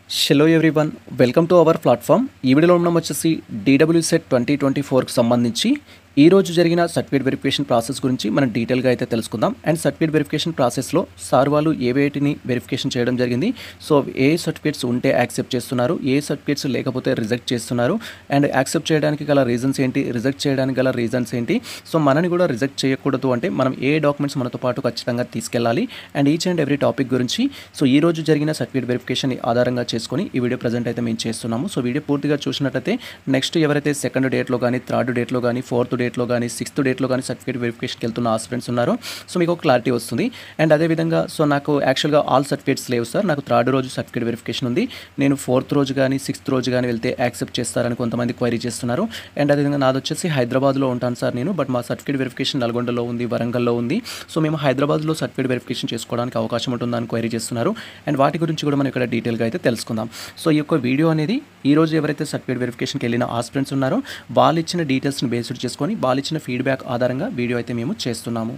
Hello everyone, welcome to our platform. ఈ వీడియోలో మనం వచ్చేసి DWSET 2024కి సంబంధించి ఈ రోజు జరిగిన సర్టిఫికేట్ వెరిఫికేషన్ ప్రాసెస్ గురించి మనం డీటెయిల్గా అయితే తెలుసుకుందాం. అండ్ సర్టిఫికేట్ వెరిఫికేషన్ ప్రాసెస్లో సార్ వాళ్ళు ఏవేటిని వెరిఫికేషన్ చేయడం జరిగింది, సో ఏ సర్టిఫికేట్స్ ఉంటే యాక్సెప్ట్ చేస్తున్నారు, ఏ సర్టిఫికేట్స్ లేకపోతే రిజెక్ట్ చేస్తున్నారు, అండ్ యాక్సెప్ట్ చేయడానికి గల రీజన్స్ ఏంటి, రిజెక్ట్ చేయడానికి గల రీజన్స్ ఏంటి, సో మనని కూడా రిజెక్ట్ చేయకూడదు అంటే మనం ఏ డాక్యుమెంట్స్ మనతో పాటు ఖచ్చితంగా తీసుకెళ్ళాలి, and each and every topic గురించి సో ఈ రోజు జరిగిన సర్టిఫికేట్ వెరిఫికేషన్ ఆధారంగా చేసుకొని ఈ వీడియో ప్రజెంట్ అయితే మేము చేస్తున్నాము. సో వీడియో పూర్తిగా చూసినట్లయితే నెక్స్ట్ ఎవరైతే సెకండ్ డేట్లో కానీ, థర్డ్ డేట్లో కానీ, ఫోర్త్ డేట్లో కానీ, సిక్స్త్ డేట్లో కానీ సర్టిఫికేట్ వెరిఫికేషన్కి వెళ్తున్న ఆస్పిరెంట్స్ ఉన్నారో సో మీకు ఒక క్లారిటీ వస్తుంది. అండ్ అదేవిధంగా సో నాకు యాక్చువల్గా ఆల్ సర్టిఫికేట్స్ లేవు సార్, నాకు థర్డ్ రోజు సర్టిఫికేట్ వెరిఫికేషన్ ఉంది, నేను ఫోర్త్ రోజు కానీ సిక్స్త్ రోజు కానీ వెళ్తే యాక్సెప్ట్ చేస్తారని కొంతమంది క్వైరీ చేస్తున్నారు. అండ్ అదేవిధంగా నాది వచ్చేసి హైదరాబాద్లో ఉంటాను సార్ నేను, బట్ మా సర్టిఫికేట్ వెరిఫికేషన్ నల్గొండలో ఉంది, వరంగల్లో ఉంది, సో మేము హైదరాబాద్లో సర్టిఫికేట్ వెరిఫికేషన్ చేసుకోవడానికి అవకాశం ఉంటుందని క్వైరీ చేస్తున్నారు. అండ్ వాటి గురించి కూడా మనం ఇక్కడ డీటెయిల్గా అయితే తెలుసుకుందాం. సో ఈ యొక్క వీడియో అనేది ఈ రోజు ఎవరైతే సర్టిఫికేట్ వెరిఫికేషన్కి వెళ్ళిన ఆస్పిరెంట్స్ ఉన్నారో వాళ్ళు ఇచ్చిన డీటెయిల్స్ని బేస్డ్ చేసుకొని వాళ్ళు ఇచ్చిన ఫీడ్బ్యాక్ ఆధారంగా వీడియో అయితే మేము చేస్తున్నాము.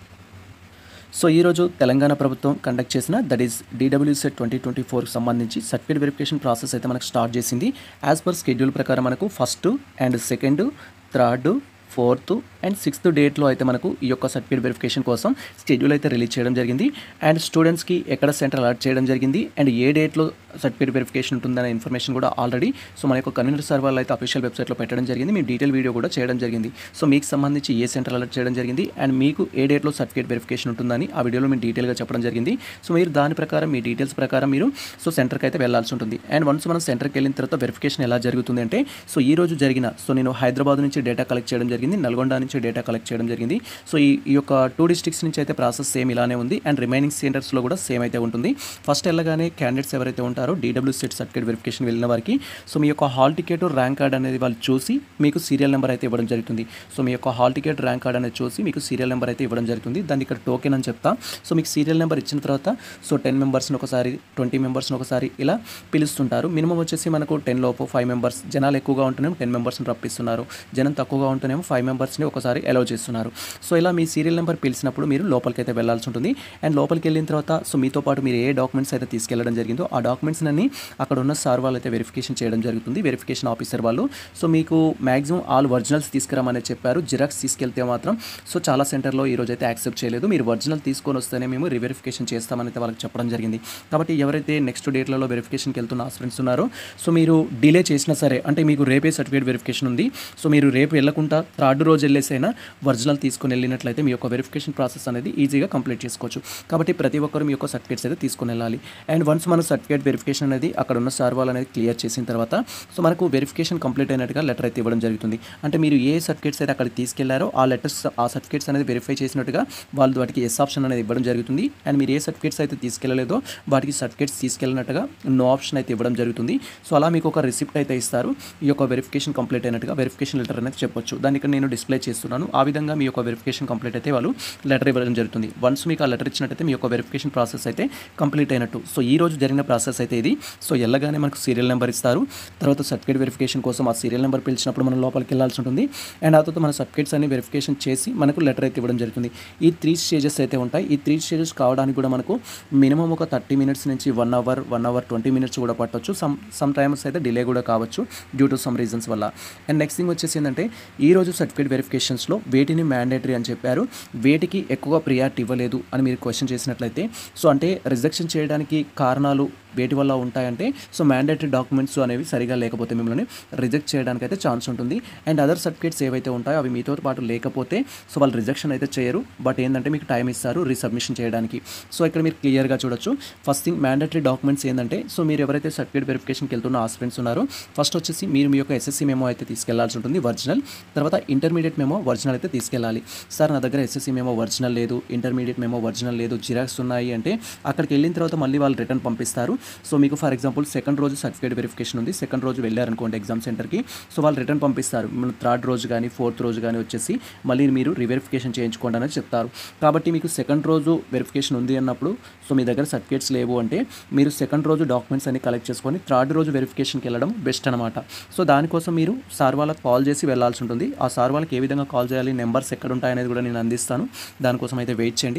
సో ఈరోజు తెలంగాణ ప్రభుత్వం కండక్ట్ చేసిన దట్ ఈస్ DWSET 2024కి సంబంధించి సర్టిఫికేట్ వెరిఫికేషన్ ప్రాసెస్ అయితే మనకు స్టార్ట్ చేసింది. యాజ్ పర్ షెడ్యూల్ ప్రకారం మనకు first and second, third, fourth and sixth డేట్లో అయితే మనకు ఈ యొక్క సర్టిఫికేట్ వెరిఫికేషన్ కోసం షెడ్యూల్ అయితే రిలీజ్ చేయడం జరిగింది. అండ్ స్టూడెంట్స్కి ఎక్కడ సెంటర్ అలాట్ చేయడం జరిగింది, అండ్ ఏ డేట్లో సర్టిఫికేట్ వెరిఫికేషన్ ఉంటుందనే ఇన్ఫర్మేషన్ కూడా ఆల్రెడీ సో మన యొక్క కన్వీనర్ సార్ వాళ్ళు అయితే అఫీషియల్ వెబ్సైట్లో పెట్టడం జరిగింది. మీ డీటెయిల్ వీడియో కూడా చేయడం జరిగింది. సో మీకు సంబంధించి ఏ సెంటర్ అలాట్ చేయడం జరిగింది అండ్ మీకు ఏ డేట్లో సర్టిఫికేట్ వెరిఫికేషన్ ఉంటుందని ఆ వీడియోలో మీరు డీటెయిల్గా చెప్పడం జరిగింది. సో మీరు దాని ప్రకారం మీ డీటెయిల్స్ ప్రకారం మీరు సో సెంటర్కి అయితే వెళ్ళాల్సి ఉంటుంది. అండ్ వన్స్ మనం సెంటర్కి వెళ్ళిన తర్వాత వెరిఫికేషన్ ఎలా జరుగుతుంది అంటే సో ఈ రోజు జరిగిన సో నేను హైదరాబాద్ నుంచి డేటా కలెక్ట్ చేయడం జరిగింది, నల్గొండ నుంచి డేటా కలెక్ట్ చేయడం జరిగింది. సో ఈ యొక్క 2 డిస్ట్రిక్ట్స్ నుంచి అయితే ప్రాసెస్ సేమ్ ఇలానే ఉంది అండ్ రిమైనింగ్ సెంటర్స్లో కూడా సేమ్ అయితే ఉంటుంది. ఫస్ట్ వెళ్ళగానే క్యాండిడేట్స్ ఎవరైతే ఉంటారో DWSET సర్టిఫికేట్ వెరిఫికేషన్ వెళ్ళిన వారికి సో మీ యొక్క హాల్ టికెట్, ర్యాంక్ కార్డ్ అనేది వాళ్ళు చూసి మీకు సీరియల్ నెంబర్ అయితే ఇవ్వడం జరుగుతుంది. సో మీ యొక్క హాల్ టికెట్, ర్యాంక్ కార్డ్ అనేది చూసి మీకు సీరియల్ నెంబర్ అయితే ఇవ్వడం జరుగుతుంది. దాన్ని ఇక్కడ టోకెన్ అని చెప్తా. సో మీకు సీరియల్ నెంబర్ ఇచ్చిన తర్వాత సో 10 మెంబర్స్ని ఒకసారి, 20 మెంబర్స్ని ఒకసారి ఇలా పిలుస్తుంటారు. మినిమం వచ్చేసి మనకు 10 లోపు 5 మెంబర్స్, జనాలు ఎక్కువగా ఉంటేనేమో 10 మెంబర్స్ని రప్పిస్తున్నారు, జనం తక్కువగా ఉంటేనేమో 5 మెంబర్స్ని ఒకసారి అలౌ చేస్తున్నారు. సో ఇలా మీ సీరియల్ నెంబర్ పిలిచినప్పుడు మీరు లోపలికి అయితే వెళ్ళాల్సి ఉంటుంది. అండ్ లోపలికి వెళ్ళిన తర్వాత సో మీతో పాటు మీరు ఏ డాక్యుమెంట్స్ అయితే తీసుకెళ్లడం జరిగిందో ఆ డాక్యుమెంట్స్ అన్ని అక్కడ ఉన్న సార్ వాళ్ళు అయితే వెరిఫికేషన్ చేయడం జరుగుతుంది, వెరిఫికేషన్ ఆఫీసర్ వాళ్ళు. సో మీకు మ్యాక్సిమం ఆల్ ఒరిజినల్స్ తీసుకురామని చెప్పారు. జిరాక్స్ తీసుకెళ్తే మాత్రం సో చాలా సెంటర్లో ఈ రోజు అయితే యాక్సెప్ట్ చేయలేదు. మీరు ఒరిజినల్ తీసుకొని వస్తేనే మేము రివెరిఫికేషన్ చేస్తామని అయితే వాళ్ళకి చెప్పడం జరిగింది. కాబట్టి ఎవరైతే నెక్స్ట్ డేట్లలో వెరిఫికేషన్కి వెళ్తున్న ఆస్పిరెంట్స్ ఉన్నారో సో మీరు డిలే చేసినా సరే, అంటే మీకు రేపే సర్టిఫికేట్ వెరిఫికేషన్ ఉంది, సో మీరు రేపు వెళ్ళకుండా థర్డ్ రోజు వెళ్ళేసైనా ఒరిజినల్ తీసుకొని వెళ్ళినట్లయితే మీ యొక్క వెరిఫికేషన్ ప్రాసెస్ అనేది ఈజీగా కంప్లీట్ చేసుకోవచ్చు. కాబట్టి ప్రతి ఒక్కరు మీ యొక్క సర్టిఫికేట్స్ అయితే తీసుకొని వెళ్ళాలి. అండ్ వన్స్ మన సర్టిఫికేట్ వెరిఫికేషన్ అనేది అక్కడ ఉన్న సార్ వాళ్ళు అనేది క్లియర్ చేసిన తర్వాత సో మనకు వెరిఫికేషన్ కంప్లీట్ అయినట్టుగా లెటర్ అయితే ఇవ్వడం జరుగుతుంది. అంటే మీరు ఏ సర్టిఫికేట్స్ అయితే అక్కడికి తీసుకెళ్లారో ఆ లెటర్స్, ఆ సర్టిఫికేట్స్ అనేది వెరిఫై చేసినట్టుగా వాళ్ళు వాటికి ఎస్ ఆప్షన్ అనేది ఇవ్వడం జరుగుతుంది. అండ్ మీరు ఏ సర్టిఫికేట్స్ అయితే తీసుకెళ్లలేదో వాటికి సర్టిఫికేట్స్ తీసుకెళ్ళినట్టుగా నో ఆప్షన్ అయితే ఇవ్వడం జరుగుతుంది. సో అలా మీకు ఒక రిసిప్ట్ అయితే ఇస్తారు, ఈ యొక్క వెరిఫికేషన్ కంప్లీట్ అయినట్టుగా వెరిఫికేషన్ లెటర్ అనేది చెప్పొచ్చు. దాన్ని ఇక్కడ నేను డిస్ప్లే చేస్తున్నాను. ఆ విధంగా మీ యొక్క వెరిఫికేషన్ కంప్లీట్ అయితే వాళ్ళు లెటర్ ఇవ్వడం జరుగుతుంది. వన్స్ మీకు ఆ లెటర్ ఇచ్చినట్టయితే మీ యొక్క వెరిఫికేషన్ ప్రాసెస్ అయితే కంప్లీట్ అయినట్టు. సో ఈ రోజు జరిగిన ప్రాసెస్ అయితే ఇది. సో వెళ్ళగానే మనకు సీరియల్ నెంబర్ ఇస్తారు, తర్వాత సర్టిఫికేట్ వెరిఫికేషన్ కోసం ఆ సీరియల్ నెంబర్ పిలిచినప్పుడు మనం లోపలికి వెళ్ళాల్సి ఉంటుంది. అండ్ ఆ తర్వాత మన సర్టిఫికేట్స్ అన్ని వెరిఫికేషన్ చేసి మనకు లెటర్ అయితే ఇవ్వడం జరుగుతుంది. ఈ 3 స్టేజెస్ అయితే ఉంటాయి. ఈ 3 స్టేజెస్ కావడానికి కూడా మనకు మినిమం ఒక 30 మినిట్స్ నుంచి 1 అవర్ 20 మినిట్స్ కూడా పట్టవచ్చు. సమ్ టైమ్స్ అయితే డిలే కూడా కావచ్చు డ్యూ టు సమ్ రీజన్స్ వల్ల. అండ్ నెక్స్ట్ థింగ్ వచ్చేసి ఏంటంటే ఈ రోజు సర్టిఫికేట్ వెరిఫికేషన్స్లో వేటిని మ్యాండేటరీ అని చెప్పారు, వేటికి ఎక్కువ ప్రియారిటీ ఇవ్వలేదు అని మీరు క్వశ్చన్ చేసినట్లయితే సో అంటే రిజెక్షన్ చేయడానికి కారణాలు వేటి వల్ల ఉంటాయంటే సో మ్యాండేటరీ డాక్యుమెంట్స్ అనేవి సరిగా లేకపోతే మిమ్మల్ని రిజెక్ట్ చేయడానికి అయితే ఛాన్స్ ఉంటుంది. అండ్ అదర్ సర్టిఫికేట్స్ ఏవైతే ఉంటాయో అవి మీతో పాటు లేకపోతే సో వాళ్ళు రిజెక్షన్ అయితే చేయరు, బట్ ఏంటంటే మీకు టైం ఇస్తారు రీసబ్మిషన్ చేయడానికి. సో ఇక్కడ మీరు క్లియర్గా చూడొచ్చు. ఫస్ట్ థింగ్ మ్యాండేటరీ డాక్యుమెంట్స్ ఏంటంటే సో మీరు ఎవరైతే సర్టిఫికేట్ వెరిఫికేషన్కి వెళ్తున్న ఆస్పిరెంట్స్ ఉన్నారో ఫస్ట్ వచ్చేసి మీరు మీ యొక్క SSC మెమో అయితే తీసుకెళ్లాల్సి ఉంటుంది ఒరిజినల్, తర్వాత ఇంటర్మీడియట్ మెమో ఒరిజినల్ అయితే తీసుకెళ్ళాలి. సార్ నా దగ్గర SSC మెమో ఒరిజినల్ లేదు, ఇంటర్మీడియట్ మెమో ఒరిజినల్ లేదు, జిరాక్స్ ఉన్నాయి అంటే అక్కడికి వెళ్ళిన తర్వాత మళ్ళీ వాళ్ళు రిటర్న్ పంపిస్తారు. సో మీకు ఫర్ ఎగ్జాంపుల్ సెకండ్ రోజు సర్టిఫికేట్ వెరిఫికేషన్ ఉంది, సెకండ్ రోజు వెళ్ళారనుకోండి ఎగ్జామ్ సెంటర్కి, సో వాళ్ళు రిటర్న్ పంపిస్తారు. థర్డ్ రోజు కానీ ఫోర్త్ రోజు కానీ వచ్చేసి మళ్ళీ మీరు రివెరిఫికేషన్ చేయించుకోండి అని చెప్తారు. కాబట్టి మీకు సెకండ్ రోజు వెరిఫికేషన్ ఉంది అన్నప్పుడు సో మీ దగ్గర సర్టిఫికేట్స్ లేవు అంటే మీరు సెకండ్ రోజు డాక్యుమెంట్స్ అన్ని కలెక్ట్ చేసుకొని థర్డ్ రోజు వెరిఫికేషన్కి వెళ్ళడం బెస్ట్ అనమాట. సో దానికోసం మీరు సార్ వాళ్ళకి కాల్ చేసి వెళ్ళాల్సి ఉంటుంది. ఆ సార్ వాళ్ళకి ఏ విధంగా కాల్ చేయాలి, నెంబర్స్ ఎక్కడ ఉంటాయనేది కూడా నేను అందిస్తాను, దానికోసం అయితే వెయిట్ చేయండి.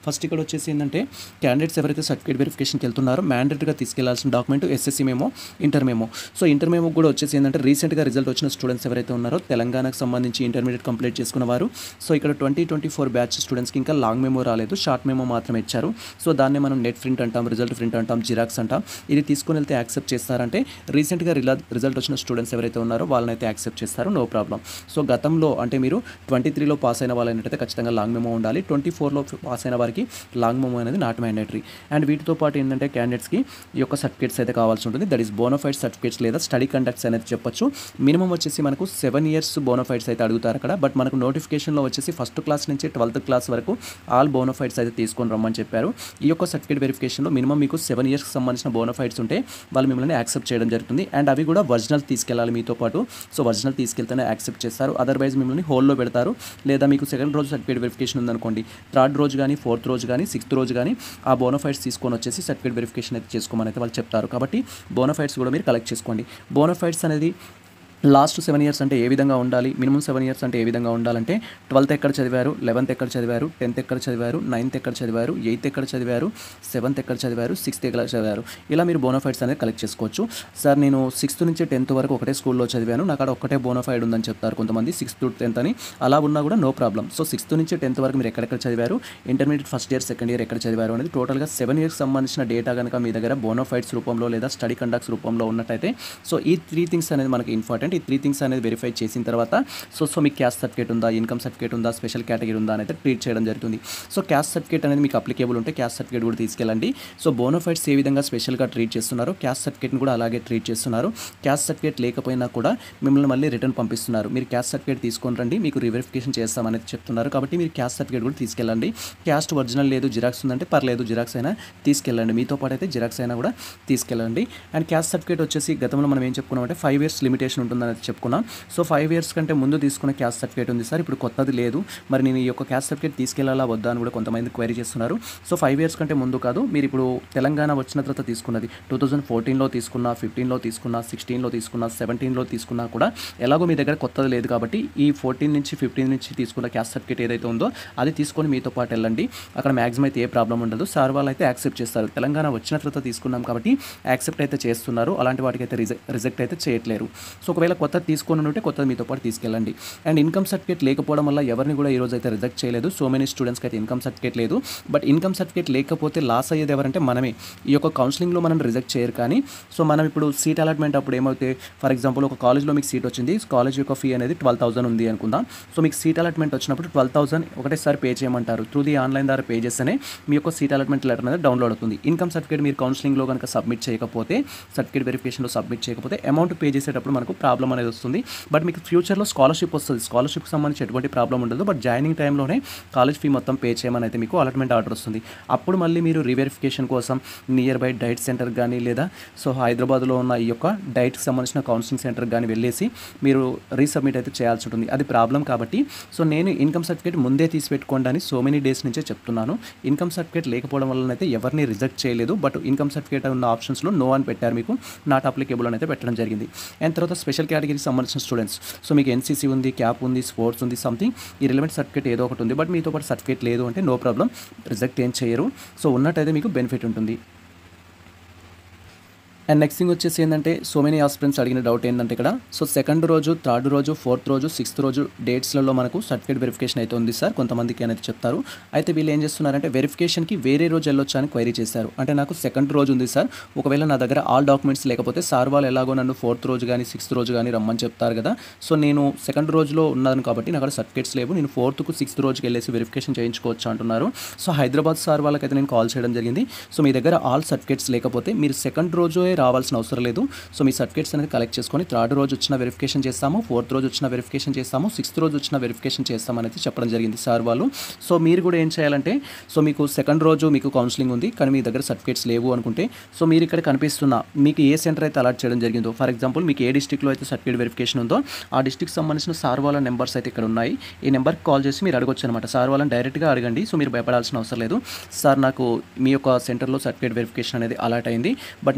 ఫస్ట్ ఇక్కడ వచ్చేసి ఏంటంటే క్యాండిడేట్స్ ఎవరైతే సర్టిఫికేట్ వెరిఫికేషన్కి వెళ్తున్నారో మ్యాండేటరీగా తీసుకెళ్లాల్సిన document SSC memo, inter memo. So inter memo కూడా వచ్చేసి ఏంటంటే రీసెంట్గా రిజల్ట్ వచ్చిన స్టూడెంట్స్ ఎవరైతే ఉన్నారో తెలంగాణకు సంబంధించి ఇంటర్మీడియట్ కంప్లీట్ చేసుకున్న వారు. సో ఇక్కడ 2024 బ్యాచ్ స్టూడెంట్స్కి ఇంకా లాంగ్ మెమో రాలేదు, షార్ట్ మెమో మాత్రమే ఇచ్చారు. సో దాన్ని మనం నెట్ ప్రింట్ అంటాం, రిజల్ట్ ప్రింట్ అంటాం, జిరాక్స్ అంటాం. ఇది తీసుకొని వెళ్తే యాక్సెప్ట్ చేస్తారంటే రీసెంట్గా రిజల్ట్ వచ్చిన స్టూడెంట్స్ ఎవరైతే ఉన్నారో వాళ్ళనైతే యాక్సెప్ట్ చేస్తారు, నో ప్రాబ్లం. సో గతంలో అంటే మీరు 23లో పాస్ అయిన వాళ్ళైతే ఖచ్చితంగా లాంగ్ మెమో ఉండాలి. 24లో పాస్ అయిన వారికి లాంగ్ మెమో అనేది నాట్ మ్యాండేటరీ. అండ్ వీటితో పాటు ఏంటంటే క్యాండిడేట్స్కి ఈ యొక్క సర్టిఫికేట్స్ అయితే కావాల్సి ఉంటుంది. దట్ ఈస్ బోనోఫైడ్ సర్టిఫికేట్స్ లేదా స్టడీ కండక్ట్స్ అనేది చెప్పొచ్చు. మినిమం వచ్చేసి మనకు 7 years బోనోఫైడ్స్ అయితే అడుగుతారు అక్కడ. బట్ మనకు నోటిఫికేషన్లో వచ్చేసి ఫస్ట్ క్లాస్ నుంచి 12th క్లాస్ వరకు ఆల్ బోనోఫైడ్స్ అయితే తీసుకొని రమ్మని చెప్పారు. ఈ యొక్క సర్టిఫికేట్ వెరిఫికేషన్లో మినిమం మీకు 7 yearsకి సంబంధించిన బోనోఫైడ్స్ ఉంటే వాళ్ళు మిమ్మల్ని యాక్సెప్ట్ చేయడం జరుగుతుంది. అండ్ అవి కూడా ఒరిజినల్ తీసుకెళ్ళాలి మీతో పాటు. సో ఒరిజినల్ తీసుకెళ్తేనే యాక్సెప్ట్ చేస్తారు, అదర్వైజ్ మిమ్మల్ని హోల్లో పెడతారు. లేదా మీకు సెకండ్ రోజు సర్టిఫికేట్ వెరిఫికేషన్ ఉందనుకోండి, థర్డ్ రోజు కానీ, ఫోర్త్ రోజు కానీ, 6th రోజు కానీ ఆ బోనోఫైడ్స్ తీసుకొని వచ్చేసి సర్టిఫికేట్ వెరిఫికేషన్ అయితే చేసుకోమని అయితే వాళ్ళు చెప్తారు. కాబట్టి బోనోఫైడ్స్ కూడా మీరు కలెక్ట్ చేసుకోండి. బోనోఫైడ్స్ అనేది లాస్ట్ 7 years అంటే ఏ విధంగా ఉండాలి, మినిమం 7 years అంటే ఏ విధంగా ఉండాలంటే 12th ఎక్కడ చదివారు, 11th ఎక్కడ చదివారు, 10th ఎక్కడ చదివారు, 9th ఎక్కడ చదివారు, 8th ఎక్కడ చదివారు, 7th ఎక్కడ చదివారు, 6th ఎక్కడ చదివారు, ఇలా మీరు బోనోఫైడ్స్ అనేది కలెక్ట్ చేసుకోవచ్చు. సార్ నేను 6th నుంచి 10th వరకు ఒకటే స్కూల్లో చదివాను, నాకు అక్కడ ఒకటే బోనోఫైడ్ ఉందని చెప్తారు కొంతమంది, 6th to 10th అని. అలా ఉన్నా కూడా నో ప్రాబ్లం. సో 6th నుంచి 10th వరకు మీరు ఎక్కడెక్కడ చదివారు, intermediate first year, second year ఎక్కడ చదివారు అనేది టోటల్గా 7 years సంబంధించిన డేటా కనుక మీ దగ్గర బోనోఫైడ్స్ రూపంలో లేదా స్టడీ కండక్ట్స్ రూపంలో ఉన్నట్టయితే సో ఈ 3 things అనేది మనకి ఇంపార్టెంట్. ఈ 3 things అనేది వెరిఫై చేసిన తర్వాత సో మీకు క్యాస్ట్ సర్టిఫికేట్ ఉందా, ఇన్కమ్ సర్టిఫికేట్ ఉందా, స్పెషల్ కేటగిరీ ఉందా అనేది ట్రీట్ చేయడం జరుగుతుంది. సో క్యాస్ట్ సర్టిఫికేట్ అనేది మీకు అప్లికేబుల్ ఉంటే క్యాస్ట్ సర్టిఫికేట్ కూడా తీసుకెళ్ళండి. సో బోనోఫైడ్స్ ఏ విధంగా స్పెషల్గా ట్రీట్ చేస్తున్నారో క్యాస్ట్ సర్టిఫికేట్ని కూడా అలాగే ట్రీట్ చేస్తున్నారు. క్యాస్ట్ సర్టిఫికేట్ లేకపోయినా కూడా మిమ్మల్ని మళ్ళీ రిటర్న్ పంపిస్తున్నారు. మీరు క్యాస్ట్ సర్టిఫికేట్ తీసుకొని రండి, మీకు రివెరిఫికేషన్ చేస్తామనేది చెప్తున్నారు. కాబట్టి మీరు క్యాస్ట్ సర్టిఫికేట్ కూడా తీసుకెళ్ళండి. క్యాస్ట్ ఒరిజినల్ లేదు, జిరాక్స్ ఉందంటే పర్లేదు, జిరాక్స్ అయినా తీసుకెళ్ళండి. మీతో పాటు అయితే జిరాక్స్ అయినా కూడా తీసుకెళ్ళండి. అండ్ క్యాస్ట్ సర్టిఫికేట్ వచ్చేసి గతంలో మనం ఏం చెప్పుకున్నామంటే 5 years లిమిటేషన్ ఉంటుందని చెప్పుకున్నాం. సో 5 years కంటే ముందు తీసుకున్న క్యాస్ట్ సర్టిఫికేట్ ఉంది సార్, ఇప్పుడు కొత్తది లేదు, మరి నేను ఈ యొక్క క్యాస్ట్ సర్టిఫికేట్ తీసుకెళ్లాలా వద్దా అని కూడా కొంతమంది క్వైరీ చేస్తున్నారు. సో 5 years కంటే ముందు కాదు, మీరు ఇప్పుడు తెలంగాణ వచ్చిన తర్వాత తీసుకున్నది 2014లో తీసుకున్నా, 15లో తీసుకున్నా, 16లో తీసుకున్నా, 17లో తీసుకున్నా కూడా ఎలాగో మీ దగ్గర కొత్తది లేదు కాబట్టి ఈ 14 నుంచి 15 నుంచి తీసుకున్న క్యాస్ట్ సర్టిఫికేట్ ఏదైతే ఉందో అది తీసుకొని మీతో పాటు వెళ్ళండి. అక్కడ మ్యాక్సిమం అయితే ఏ ప్రాబ్లం ఉండదు, సార్ వాళ్ళు అయితే యాక్సెప్ట్ చేస్తారు. తెలంగాణ వచ్చిన తర్వాత తీసుకున్నాం కాబట్టి యాక్సెప్ట్ అయితే చేస్తున్నారు, అలాంటి వాటికి అయితే రిజెక్ట్ అయితే చేయట్లేరు. సో ఒకవేళ కొత్తది తీసుకొని ఉంటే కొత్తది మీతో పాటు తీసుకెళ్ళండి. అండ్ ఇన్కమ్ సర్టిఫికేట్ లేకపోవడం వల్ల ఎవరిని కూడా ఈరోజు అయితే రిజెక్ట్ చేయలేదు. సో మెనీ స్టూడెంట్స్కి అయితే ఇన్కమ్ సర్టిఫికేట్ లేదు. బట్ ఇన్కమ్ సర్టిఫికేట్ లేకపోతే లాస్ అయ్యేది ఎవరంటే మనమే. ఈ యొక్క కౌన్సిలింగ్లో మనం రిజెక్ట్ చేయరు, కానీ సో మనం ఇప్పుడు సీట్ అలాట్మెంట్ అప్పుడు ఏమైతే ఫర్ ఎగ్జాంపుల్ ఒక కాలేజ్లో మీకు సీట్ వచ్చింది, కాలేజ్ యొక్క ఫీ అనేది 12,000 ఉంది అనుకుందాం. సో మీకు సీట్ అలాట్మెంట్ వచ్చినప్పుడు 12,000 ఒకటేసారి పే చేయమంటారు. త్రూ ది ఆన్లైన్ ద్వారా పే చేస్తేనే మీ యొక్క సీట్ అలాట్మెంట్ లెటర్ అనేది డౌన్లోడ్ అవుతుంది. ఇన్కమ్ సర్టిఫికేట్ మీరు కౌన్సిలింగ్లో కనుక సబ్మిట్ చేయకపోతే, సర్టిఫికేట్ వెరిఫికేషన్లో సబ్మిట్ చేయకపోతే అమౌంట్ పే చేసేటప్పుడు మనకు ప్రాబ్లం అనేది వస్తుంది. బట్ మీకు ఫ్యూచర్లో స్కాలర్షిప్ వస్తుంది, స్కాలర్షిప్కి సంబంధించి ఎటువంటి ప్రాబ్లం ఉండదు. బట్ జాయినింగ్ టైంలోనే కాలేజ్ ఫీ మొత్తం పే చేయమని అయితే మీకు అలాట్మెంట్ ఆర్డర్ వస్తుంది. అప్పుడు మళ్ళీ మీరు రీవెరిఫికేషన్ కోసం నియర్ బై డైట్ సెంటర్ కానీ లేదా సో హైదరాబాద్లో ఉన్న ఈ యొక్క డైట్కి సంబంధించిన కౌన్సిలింగ్ సెంటర్ కానీ వెళ్ళేసి మీరు రీసబ్మిట్ అయితే చేయాల్సి ఉంటుంది. అది ప్రాబ్లం కాబట్టి సో నేను ఇన్కమ్ సర్టిఫికేట్ ముందే తీసి పెట్టుకోండి అని సో మెనీ డేస్ నుంచే చెప్తున్నాను. ఇన్కమ్ సర్టిఫికేట్ లేకపోవడం వల్ల అయితే ఎవరిని రిజెక్ట్ చేయలేదు. బట్ ఇన్కమ్ సర్టిఫికేట్ ఉన్న ఆప్షన్స్లో నో అని పెట్టారు, మీకు నాట్ అప్లికేబుల్ అని అయితే పెట్టడం జరిగింది. అండ్ తర్వాత స్పెషల్ కేటగిరీకి సంబంధించిన స్టూడెంట్స్, సో మీకు ఎన్సీసీ ఉంది, క్యాప్ ఉంది, స్పోర్ట్స్ ఉంది, సంథింగ్ ఈ రిలవెంట్ సర్టిఫికేట్ ఏదో ఒకటి ఉంది, బట్ మీతో పాటు సర్టిఫికేట్ లేదు అంటే నో ప్రాబ్లం, రిజెక్ట్ ఏం చేయరు. సో ఉన్నట్టయితే మీకు బెనిఫిట్ ఉంటుంది. అండ్ నెక్స్ట్ థింగ్ వచ్చేసి ఏంటంటే సో మెనీ ఆస్పిరెంట్స్ అడిగిన డౌట్ ఏంటంటే ఇక్కడ సో సెకండ్ రోజు, థర్డ్ రోజు, ఫోర్త్ రోజు, 6th రోజు డేట్స్లలో మనకు సర్టిఫికేట్ వెరిఫికేషన్ అయితే ఉంది సార్ కొంతమందికి అనేది చెప్తారు. అయితే వీళ్ళు ఏం చేస్తున్నారంటే వెరిఫికేషన్కి వేరే రోజు వెళ్ళొచ్చా అని క్వైరీ చేశారు. అంటే నాకు సెకండ్ రోజు ఉంది సార్, ఒకవేళ నా దగ్గర ఆల్ డాక్యుమెంట్స్ లేకపోతే సార్ వాళ్ళు ఎలాగో నన్ను 4th రోజు కానీ 6th రోజు కానీ రమ్మని చెప్తారు కదా. సో నేను సెకండ్ రోజులో ఉన్నాను కాబట్టి నాకు అక్కడ సర్టిఫికేట్స్ లేవు, నేను 4th కు 6th రోజుకి వెళ్ళేసి వెరిఫికేషన్ చేయించుకోవచ్చు అంటున్నారు. సో హైదరాబాద్ సార్ వాళ్ళకైతే నేను కాల్ చేయడం జరిగింది. సో మీ దగ్గర ఆల్ సర్టిఫికేట్స్ లేకపోతే మీరు సెకండ్ రోజే రావాల్సిన అవసరం లేదు. సో మీ సర్టిఫికేట్స్ అనేది కలెక్ట్ చేసుకొని థర్డ్ రోజు వచ్చిన వెరిఫికేషన్ చేస్తాము, 4th రోజు వచ్చిన వెరిఫికేషన్ చేస్తాము, 6th రోజు వచ్చిన వెరిఫికేషన్ చేస్తామనేది చెప్పడం జరిగింది సార్ వాళ్ళు. సో మీరు కూడా ఏం చేయాలంటే సో మీకు సెకండ్ రోజు మీకు కౌన్సిలింగ్ ఉంది కానీ మీ దగ్గర సర్టిఫికేట్స్ లేవు అనుకుంటే సో మీరు ఇక్కడ కనిపిస్తున్న మీకు ఏ సెంటర్ అయితే అలాట్ చేయడం జరిగిందో, ఫర్ ఎగ్జాంపుల్ మీకు ఏ డిస్ట్రిక్ట్లో అయితే సర్టిఫికేట్ వెరిఫికేషన్ ఉందో ఆ డిస్ట్రిక్ట్ సంబంధించిన సార్ వాళ్ళ నెంబర్స్ అయితే ఇక్కడ ఉన్నాయి. ఈ నెంబర్కి కాల్ చేసి మీరు అడగొచ్చు అనమాట. సార్ వాళ్ళని డైరెక్ట్గా అడగండి. సో మీరు భయపడాల్సిన అవసరం లేదు. సార్ నాకు మీ యొక్క సెంటర్లో సర్టిఫికేట్ వెరిఫికేషన్ అనేది అలాట్ అయింది, బట్ నా దగ్గర ఇన్కమ్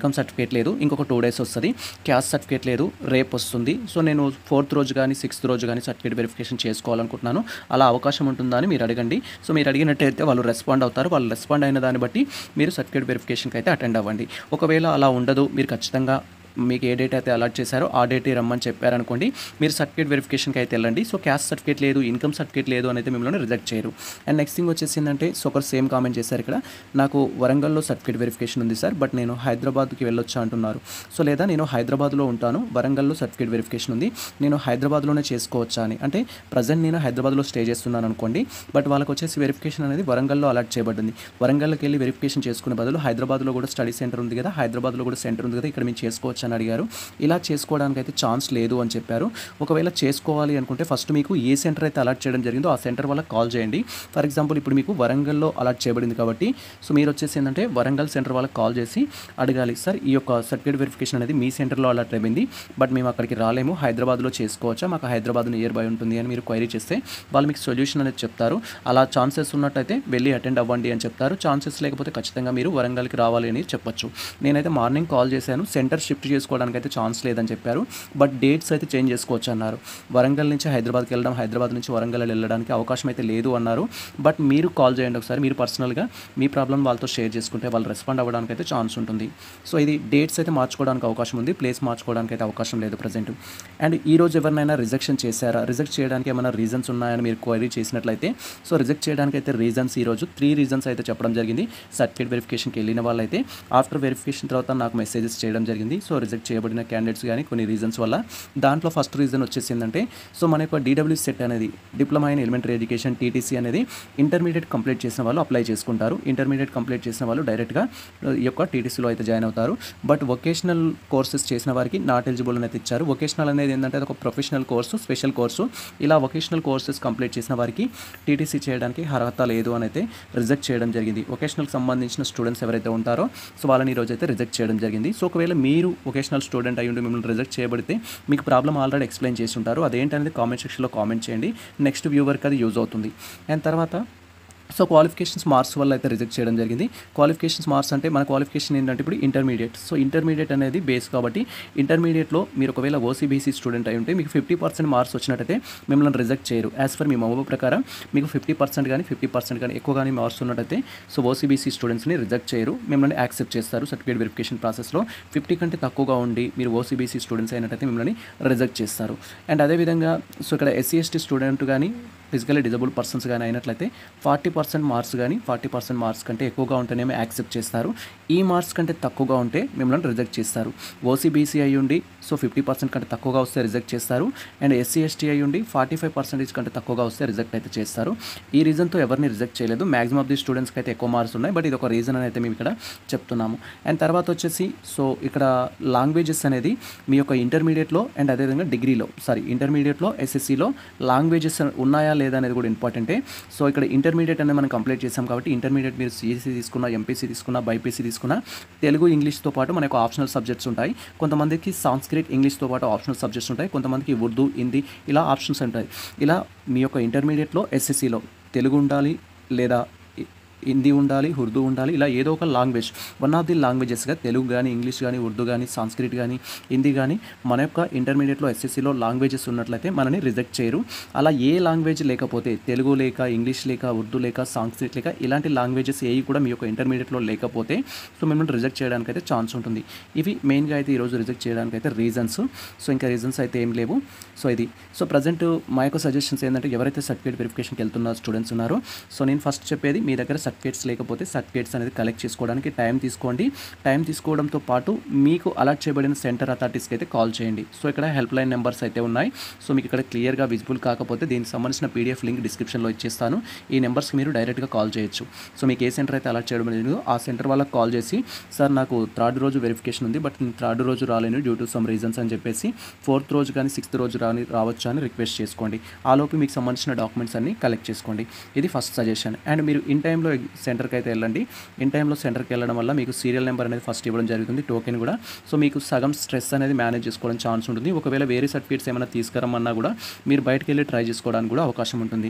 ఇన్కమ్ సర్టిఫికేట్ లేదు, ఇంకొక 2 డేస్ వస్తుంది. క్యాస్ట్ సర్టిఫికేట్ లేదు, రేపు వస్తుంది. సో నేను 4th రోజు కానీ 6th రోజు కానీ సర్టిఫికేట్ వెరిఫికేషన్ చేసుకోవాలనుకుంటున్నాను. అలా అవకాశం ఉంటుందా అని మీరు అడగండి. సో మీరు అడిగినట్టయితే వాళ్ళు రెస్పాండ్ అవుతారు. వాళ్ళు రెస్పాండ్ అయిన దాన్ని బట్టి మీరు సర్టిఫికేట్ వెరిఫికేషన్కి అయితే అటెండ్ అవ్వండి. ఒకవేళ అలా ఉండదు, మీరు ఖచ్చితంగా మీకు ఏ డేట్ అయితే అలాట్ చేశారో ఆ డేటే రమ్మని చెప్పారనుకోండి, మీరు సర్టిఫికేట్ వెరిఫికేషన్కి అయితే వెళ్ళండి. సో క్యాస్ట్ సర్టిఫికేట్ లేదు, ఇన్కమ్ సర్టిఫికేట్ లేదు అని అయితే మిమ్మల్ని రిజెక్ట్ చేయరు. అండ్ నెక్స్ట్ థింగ్ వచ్చేసి ఏంటంటే, సో ఒకరు సేమ్ కామెంట్ చేశారు ఇక్కడ, నాకు వరంగల్లో సర్టిఫికేట్ వెరిఫికేషన్ ఉంది సార్, బట్ నేను హైదరాబాద్కి వెళ్ళొచ్చా అంటున్నారు. సో లేదా నేను హైదరాబాద్లో ఉంటాను, వరంగల్లో సర్టిఫికేట్ వెరిఫికేషన్ ఉంది, నేను హైదరాబాద్లోనే చేసుకోవచ్చా అని. అంటే ప్రజెంట్ నేను హైదరాబాద్లో స్టే చేస్తున్నాను అనుకోండి, బట్ వాళ్ళకి వచ్చేసి వెరిఫికేషన్ అనేది వరంగల్లో అలాట్ చేయబడింది. వరంగల్కి వెళ్ళి వెరిఫికేషన్ చేసుకునే బదులు హైదరాబాద్లో కూడా స్టడీ సెంటర్ ఉంది కదా, హైదరాబాద్లో కూడా సెంటర్ ఉంది కదా, ఇక్కడ మేము చేసుకోవచ్చు అని అడిగారు. ఇలా చేసుకోవడానికి అయితే ఛాన్స్ లేదు అని చెప్పారు. ఒకవేళ చేసుకోవాలి అనుకుంటే ఫస్ట్ మీకు ఏ సెంటర్ అయితే అలాట్ చేయడం జరిగిందో ఆ సెంటర్ వాళ్ళకి కాల్ చేయండి. ఫర్ ఎగ్జాంపుల్ ఇప్పుడు మీకు వరంగల్లో అలాట్ చేయబడింది కాబట్టి, సో మీరు వచ్చేసి ఏంటంటే వరంగల్ సెంటర్ వాళ్ళకి కాల్ చేసి అడగాలి, సార్ ఈ యొక్క సర్టిఫికేట్ వెరిఫికేషన్ అనేది మీ సెంటర్లో అలాట్ అయింది, బట్ మేము అక్కడికి రాలేము, హైదరాబాద్లో చేసుకోవచ్చా, మాకు హైదరాబాద్ నియర్ బై ఉంటుంది అని మీరు క్వైరీ చేస్తే వాళ్ళు మీకు సొల్యూషన్ అనేది చెప్తారు. అలా ఛాన్సెస్ ఉన్నట్టయితే వెళ్ళి అటెండ్ అవ్వండి అని చెప్తారు. ఛాన్సెస్ లేకపోతే ఖచ్చితంగా మీరు వరంగల్కి రావాలి అని చెప్పొచ్చు. నేనైతే మార్నింగ్ కాల్ చేశాను, సెంటర్ షిఫ్ట్ చేసుకోవడానికి అయితే ఛాన్స్ లేదని చెప్పారు, బట్ డేట్స్ అయితే చేంజ్ చేసుకోవచ్చు అన్నారు. వరంగల్ నుంచి హైదరాబాద్కి వెళ్ళడం, హైదరాబాద్ నుంచి వరంగల్ వెళ్ళడానికి అవకాశం అయితే లేదు అన్నారు. బట్ మీరు కాల్ చేయండి ఒకసారి, మీరు పర్సనల్గా మీ ప్రాబ్లం వాళ్ళతో షేర్ చేసుకుంటే వాళ్ళు రెస్పాండ్ అవ్వడానికి అయితే ఛాన్స్ ఉంటుంది. సో ఇది డేట్స్ అయితే మార్చుకోవడానికి అవకాశం ఉంది, ప్లేస్ మార్చుకోవడానికి అయితే అవకాశం లేదు ప్రజెంట్. అండ్ ఈ రోజు ఎవరినైనా రిజెక్షన్ చేశారా, రిజెక్ట్ చేయడానికి ఏమైనా రీజన్స్ ఉన్నాయని మీరు క్వైరీ చేసినట్లయితే, సో రిజెక్ట్ చేయడానికి అయితే రీజన్స్ ఈరోజు 3 రీజన్స్ అయితే చెప్పడం జరిగింది. సర్టిఫికేట్ వెరిఫికేషన్కి వెళ్ళిన వాళ్ళైతే ఆఫ్టర్ వెరిఫికేషన్ తర్వాత నాకు మెసేజెస్ చేయడం జరిగింది. సో రిజెక్ట్ చేయబడిన క్యాండిడేట్స్ కానీ కొన్ని రీజన్స్ వల్ల. దాంట్లో ఫస్ట్ రీజన్ వచ్చేసి ఏంటంటే, సో మన యొక్క DW సెట్ అనేది diploma in elementary education TTC అనేది ఇంటర్మీడియట్ కంప్లీట్ చేసిన వాళ్ళు అప్లై చేసుకుంటారు. ఇంటర్మీడియట్ కంప్లీట్ చేసిన వాళ్ళు డైరెక్ట్గా ఈ యొక్క TTCలో అయితే జాయిన్ అవుతారు. బట్ వొకేషనల్ కోర్సెస్ చేసిన వారికి నాట్ ఎలిజిబుల్ అనేది ఇచ్చారు. వొకేషనల్ అనేది ఏంటంటే అది ఒక ప్రొఫెషనల్ కోర్సు, స్పెషల్ కోర్సు. ఇలా వొకేషనల్ కోర్సెస్ కంప్లీట్ చేసిన వారికి TTC చేయడానికి అర్హత లేదు అని అయితే రిజెక్ట్ చేయడం జరిగింది. వొకేషనల్కి సంబంధించిన స్టూడెంట్స్ ఎవరైతే ఉంటారో సో వాళ్ళని ఈరోజు అయితే రిజెక్ట్ చేయడం జరిగింది. సో ఒకవేళ మీరు వొకేషనల్ స్టూడెంట్ అయ్యి ఉండి మిమ్మల్ని రిజెక్ట్ చేయబడితే మీకు ప్రాబ్లం ఆల్రెడీ ఎక్స్ప్లెయిన్ చేసి ఉంటారు. అదేంటనేది కామెంట్ సెక్షన్లో కామెంట్ చేయండి, నెక్స్ట్ వ్యూవర్కి అది యూజ్ అవుతుంది. అండ్ తర్వాత సో క్వాలిఫికేషన్స్ మార్క్స్ వల్ల అయితే రిజెక్ట్ చేయడం జరిగింది. క్వాలిఫికేషన్స్ మార్క్స్ అంటే మన క్వాలిఫికేషన్ ఏంటంటే ఇప్పుడు ఇంటర్మీడియట్. సో ఇంటర్మీడియట్ అనేది బేస్ కాబట్టి ఇంటర్మీడియట్లో మీరు ఒకవేళ OCBC స్టూడెంట్ అయి ఉంటే మీకు 50% మార్క్స్ వచ్చినట్టయితే మిమ్మల్ని రిజెక్ట్ చేయరు. యాజ్ పర్ మీ మొబైల్ ప్రకారం మీకు 50% కానీ 50% కానీ ఎక్కువ కానీ మార్క్స్ ఉన్నట్టయితే సో OCBC స్టూడెంట్స్ని రిజెక్ట్ చేయరు, మిమ్మల్ని యాక్సెప్ట్ చేస్తారు. సర్టిఫికేట్ వెరిఫికేషన్ ప్రాసెస్లో 50 కంటే తక్కువగా ఉండి మీరు OCBC స్టూడెంట్స్ అయినట్టయితే మిమ్మల్ని రిజెక్ట్ చేస్తారు. అండ్ అదేవిధంగా సో ఇక్కడ SC/ST స్టూడెంట్ కానీ ఫిజికల్లీ డిజబుల్ పర్సన్స్ కానీ అయినట్లయితే 40% మార్క్స్ కానీ 40% మార్క్స్ కంటే ఎక్కువగా ఉంటేనేమో యాక్సెప్ట్ చేస్తారు. ఈ మార్క్స్ కంటే తక్కువగా ఉంటే మిమ్మల్ని రిజెక్ట్ చేస్తారు. OCBC అయ్యి ఉండి సో 50% కంటే తక్కువగా వస్తే రిజెక్ట్ చేస్తారు. అండ్ SC/ST అయ్యి ఉండి 45% కంటే తక్కువగా వస్తే రిజెక్ట్ అయితే చేస్తారు. ఈ రీజన్తో ఎవరిని రిజెక్ట్ చేయలేదు. మ్యాక్సిమం ఆఫ్ ది స్టూడెంట్స్కి అయితే ఎక్కువ మార్క్స్ ఉన్నాయి, బట్ ఇది ఒక రీజన్ అని అయితే మేము ఇక్కడ చెప్తున్నాము. అండ్ తర్వాత వచ్చేసి సో ఇక్కడ లాంగ్వేజెస్ అనేది మీ యొక్క ఇంటర్మీడియట్లో అండ్ అదేవిధంగా డిగ్రీలో ఇంటర్మీడియట్లో SSCలో లాంగ్వేజెస్ ఉన్నాయా లేదా అనేది కూడా ఇంపార్టెంటే. సో ఇక్కడ ఇంటర్మీడియట్ అనేది మనం కంప్లీట్ చేసాం కాబట్టి ఇంటర్మీడియట్ మీరు CSE తీసుకున్నా, MPC తీసుకున్నా, BIPC తీసుకున్నా తెలుగు ఇంగ్లీష్తో పాటు మనకు ఆప్షనల్ సబ్జెక్ట్స్ ఉంటాయి. కొంతమందికి సాంస్క్రిట్ ఇంగ్లీష్తో పాటు ఆప్షనల్ సబ్జెక్ట్స్ ఉంటాయి, కొంతమందికి ఉర్దూ, హిందీ ఇలా ఆప్షన్స్ ఉంటాయి. ఇలా మీ యొక్క ఇంటర్మీడియట్లో SSCలో తెలుగు ఉండాలి లేదా హిందీ ఉండాలి, ఉర్దూ ఉండాలి, ఇలా ఏదో ఒక లాంగ్వేజ్ వన్ ఆఫ్ ది లాంగ్వేజెస్గా తెలుగు కానీ, ఇంగ్లీష్ కానీ, ఉర్దూ కానీ, సాంస్క్రిట్ కానీ, హిందీ కానీ మన యొక్క ఇంటర్మీడియట్లో SSCలో లాంగ్వేజెస్ ఉన్నట్లయితే మనని రిజెక్ట్ చేయరు. అలా ఏ లాంగ్వేజ్ లేకపోతే తెలుగు లేక, ఇంగ్లీష్ లేక, ఉర్దూ లేక, సాంస్క్రిట్ లేక ఇలాంటి లాంగ్వేజెస్ ఏవి కూడా మీ యొక్క ఇంటర్మీడియట్లో లేకపోతే సో మిమ్మల్ని రిజెక్ట్ చేయడానికి అయితే ఛాన్స్ ఉంటుంది. ఇవి మెయిన్గా అయితే ఈరోజు రిజెక్ట్ చేయడానికి అయితే రీజన్స్. సో ఇంకా రీజన్స్ అయితే ఏం లేవు. సో ఇది సో ప్రజెంట్ మా యొక్క సజెషన్స్ ఏంటంటే ఎవరైతే సర్టిఫికేట్ వెరిఫికేషన్కి వెళ్తున్న స్టూడెంట్స్ ఉన్నారో సో నేను ఫస్ట్ చెప్పేది మీ దగ్గర సర్టిఫికేట్స్ లేకపోతే సర్టిఫికేట్స్ అనేది కలెక్ట్ చేసుకోవడానికి టైం తీసుకోండి. టైం తీసుకోవడంతో పాటు మీకు అలాట్ చేయబడిన సెంటర్ అథారిటీస్కి అయితే కాల్ చేయండి. సో ఇక్కడ హెల్ప్ లైన్ నెంబర్స్ అయితే ఉన్నాయి. సో మీకు ఇక్కడ క్లియర్గా విజిబుల్ కాకపోతే దీనికి సంబంధించిన PDF లింక్ డిస్క్రిప్షన్లో ఇచ్చేస్తాను. ఈ నెంబర్స్కి మీరు డైరెక్ట్గా కాల్ చేయొచ్చు. సో మీకు ఏ సెంటర్ అయితే అలాట్ చేయడం లేదు ఆ సెంటర్ వాళ్ళకి కాల్ చేసి సార్ నాకు 3rd రోజు వెరిఫికేషన్ ఉంది, బట్ నేను 3rd రోజు రాలేను డ్యూ టు సమ్ రీజన్స్ అని చెప్పేసి 4th రోజు కానీ 6th రోజు రావచ్చు అని రిక్వెస్ట్ చేసుకోండి. ఆలోపు మీకు సంబంధించిన డాక్యుమెంట్స్ అన్ని కలెక్ట్ చేసుకోండి. ఇది ఫస్ట్ సజెషన్. అండ్ మీరు ఇన్ టైంలో సెంటర్కి అయితే వెళ్ళండి. ఇన్ టైంలో సెంటర్కి వెళ్ళడం వల్ల మీకు సీరియల్ నెంబర్ అనేది ఫస్ట్ ఇవ్వడం జరుగుతుంది, టోకెన్ కూడా. సో మీకు సగం స్ట్రెస్ అనేది మేనేజ్ చేసుకోవడం ఛాన్స్ ఉంటుంది. ఒకవేళ వేరే సర్టిఫికేట్స్ ఏమైనా తీసుకురమ్మన్నా కూడా మీరు బయటకు వెళ్ళి ట్రై చేసుకోవడానికి కూడా అవకాశం ఉంటుంది.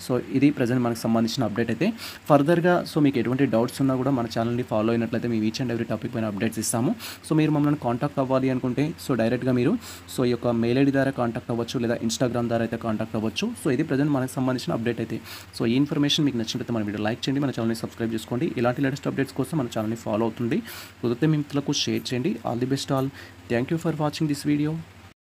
సో ఇది ప్రజెంట్ మనకు సంబంధించిన అప్డేట్ అయితే. ఫర్దర్గా సో మీకు ఎటువంటి డౌట్స్ ఉన్నా కూడా మన ఛానల్ని ఫాలో అయినట్లయితే మేము ఈచ్ అండ్ ఎవ్రీ టాపిక్ పైన అప్డేట్స్ ఇస్తాము. సో మీరు మమ్మల్ని కాంటాక్ట్ అవ్వాలి అనుకుంటే సో డైరెక్ట్గా మీరు సో ఈ యొక్క మెయిల్ ఐడి ద్వారా కాంటాక్ట్ అవ్వచ్చు, లేదా ఇన్స్టాగ్రామ్ ద్వారా అయితే కాంటాక్ట్ అవ్వచ్చు. సో ఇది ప్రజెంట్ మనకు సంబంధించిన అప్డేట్ అయితే. సో ఈ ఇన్ఫర్మేషన్ మీకు నచ్చినట్లయితే మన వీడియో లైక్ చేయండి, మన ఛానల్ని సబ్స్క్రైబ్ చేసుకోండి. ఇలాంటి లేటెస్ట్ అప్డేట్స్ కోసం మన ఛానల్ని ఫాలో అవుతుంది. కుదిరితే మీ మిత్రులకు షేర్ చేయండి. All the best all. Thank you for watching this video.